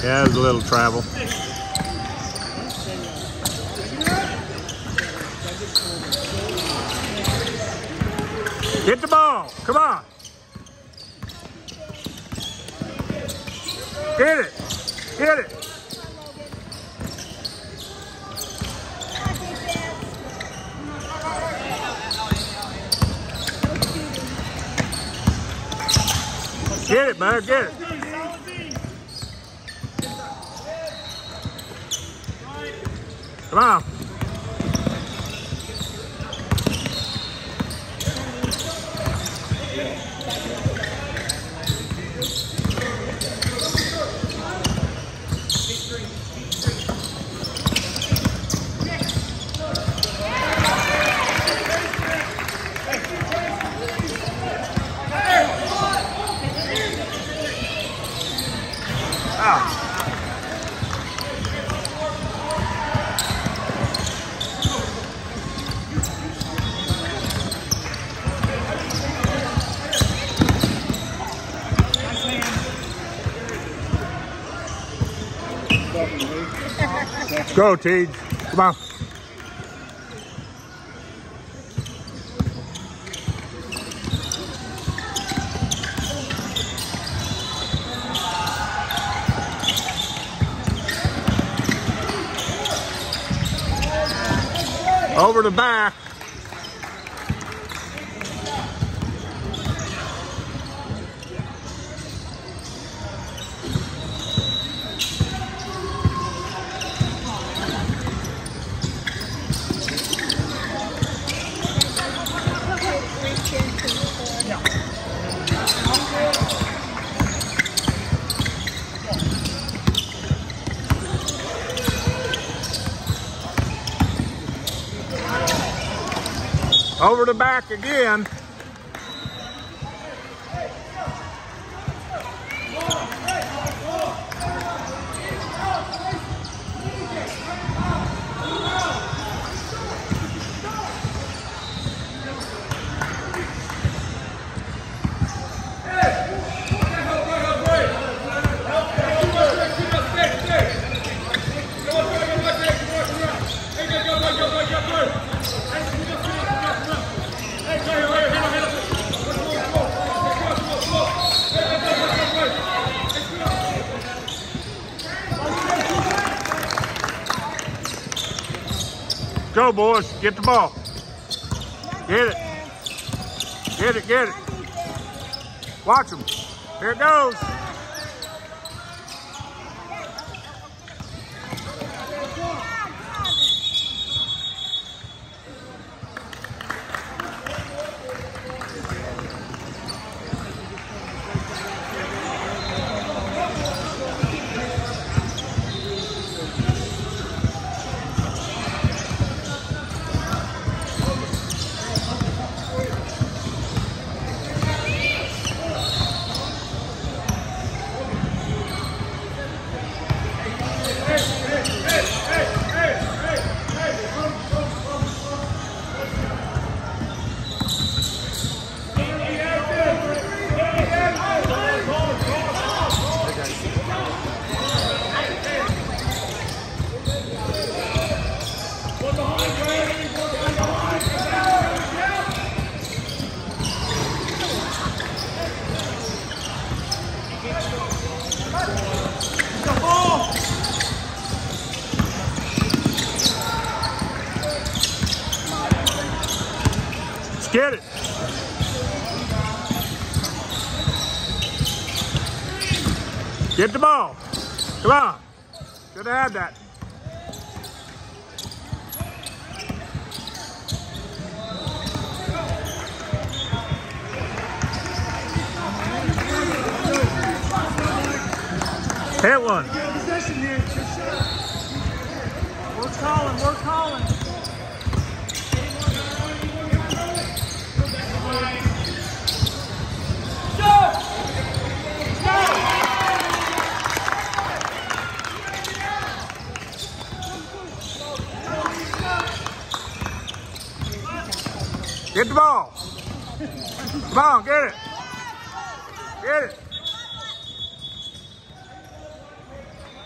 Yeah, it was a little travel. Get the ball. Come on. Get it. Get it. Get it, man. Get it. Come on. Go, Teej. Come on. Over the back. Over the back again. Go, boys. Get the ball. Get it. Get it, get it. Watch them. Here it goes. Get it. Get the ball. Come on. Should have had that. Hit one. We're calling. We're calling. Get the ball. Come on, get it. Get it.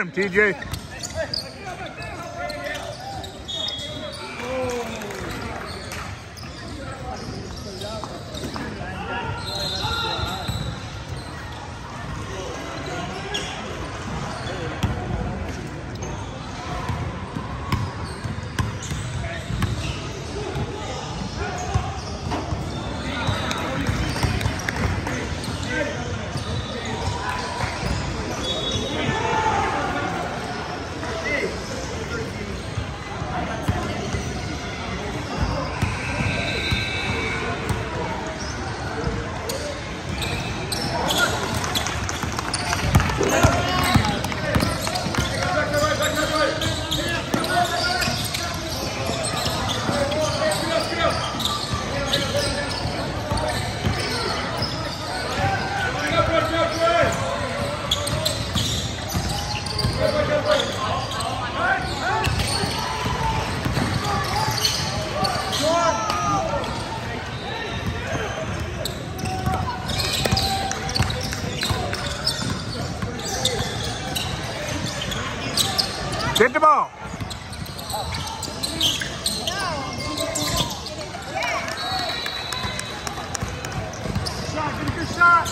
him, TJ. Get the ball. Shot, get a good shot.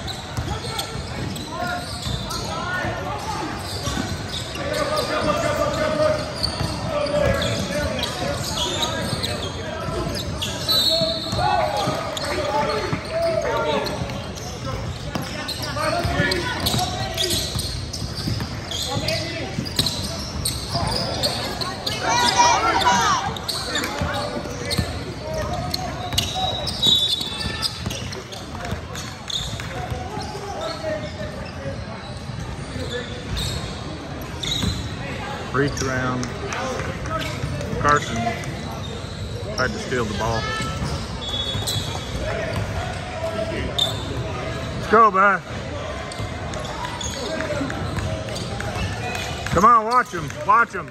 Reach around. Carson tried to steal the ball. Let's go, bud. Come on, watch him. Watch him.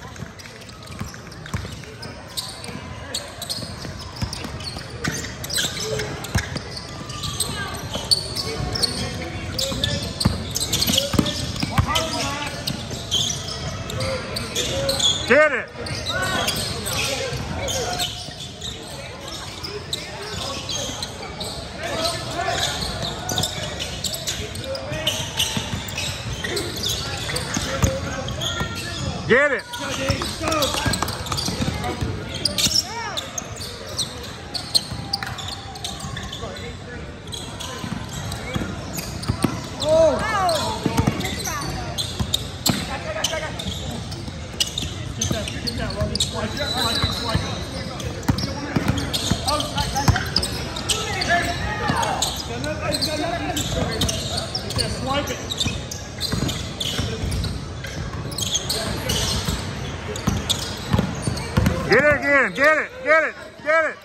Get it. Get it. Swipe it. Get it again. Get it. Get it. Get it.